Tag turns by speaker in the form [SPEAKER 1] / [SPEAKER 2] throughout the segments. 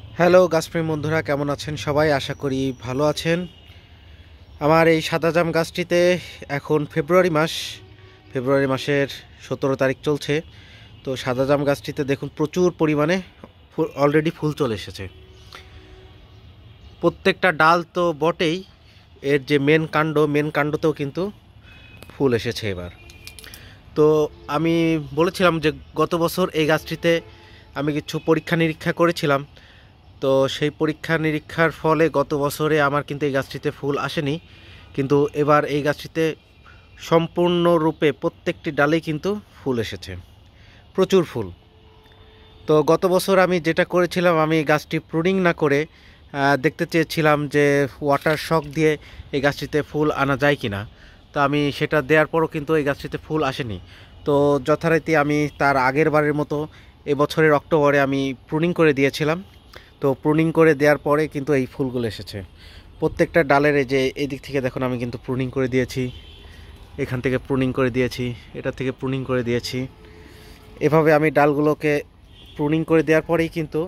[SPEAKER 1] Hello গাছপ্রেমী বন্ধুরা, কেমন আছেন সবাই? আশা করি ভালো আছেন। আমার এই সাদা জাম গাছটিতে এখন ফেব্রুয়ারি মাসের 17 তারিখ চলছে। তো সাদা জাম গাছটিতে দেখুন প্রচুর পরিমাণে অলরেডি ফুল চলে এসেছে। প্রত্যেকটা ডাল তো বটেই, এর যে মেন কাণ্ডতেও কিন্তু ফুল এসেছে এবার। তো আমি বলেছিলাম যে গত বছর এই গাছটিতে আমি কিছু পরীক্ষা নিরীক্ষা করেছিলাম। তো সেই পরীক্ষা নিরীক্ষার ফলে গত বছরে আমার কিন্তু এই গাছটিতে ফুল আসেনি, কিন্তু এবার এই গাছটিতে সম্পূর্ণরূপে প্রত্যেকটি ডালেই কিন্তু ফুল এসেছে, প্রচুর ফুল। তো গত বছর আমি যেটা করেছিলাম, আমি গাছটি প্রুনিং না করে দেখতে চেয়েছিলাম যে ওয়াটার শক দিয়ে এই গাছটিতে ফুল আনা যায় কি না। তো আমি সেটা দেওয়ার পরও কিন্তু এই গাছটিতে ফুল আসেনি। তো যথারীতি আমি তার আগের বারের মতো এবছরের অক্টোবরে আমি প্রুনিং করে দিয়েছিলাম। তো প্রুনিং করে দেওয়ার পরে কিন্তু এই ফুলগুলো এসেছে প্রত্যেকটা ডালের। এই যে এই দিক থেকে দেখুন, আমি কিন্তু প্রুনিং করে দিয়েছি, এখান থেকে প্রুনিং করে দিয়েছি, এটা থেকে প্রুনিং করে দিয়েছি। এভাবে আমি ডালগুলোকে প্রুনিং করে দেওয়ার পরেই কিন্তু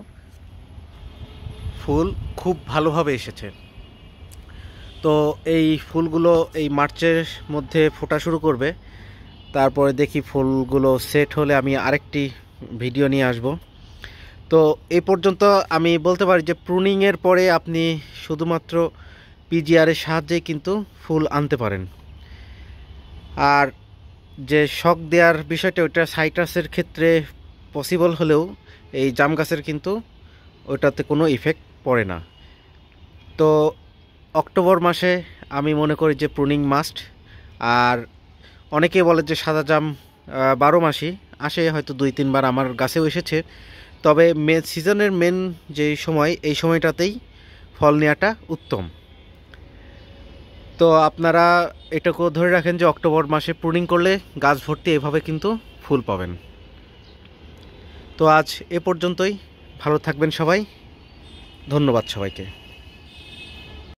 [SPEAKER 1] ফুল খুব ভালোভাবে এসেছে। তো এই ফুলগুলো এই মার্চের মধ্যে ফোটা শুরু করবে। তারপরে দেখি ফুলগুলো সেট হলে আমি আরেকটি ভিডিও নিয়ে আসব। তো এই পর্যন্ত আমি বলতে পারি যে প্রুনিংয়ের পরে আপনি শুধুমাত্র পিজিআরের সাহায্যে কিন্তু ফুল আনতে পারেন। আর যে শক দেওয়ার বিষয়টা, ওইটা সাইট্রাসের ক্ষেত্রে পসিবল হলেও এই জাম গাছের কিন্তু ওইটাতে কোনো ইফেক্ট পড়ে না। তো অক্টোবর মাসে আমি মনে করি যে প্রুনিং মাস্ট। আর অনেকে বলে যে সাদা জাম 12 মাসই আসে, হয়তো 2-3 বার আমার গাছেও এসেছে। তবে সিজনের মেন যে সময়, এই সময়টাতেই ফল নেওয়াটা উত্তম। তো আপনারা এটাকেও ধরে রাখেন যে অক্টোবর মাসে প্রুনিং করলে গাছ ভর্তি এভাবে কিন্তু ফুল পাবেন। তো আজ এ পর্যন্তই। ভালো থাকবেন সবাই। ধন্যবাদ সবাইকে।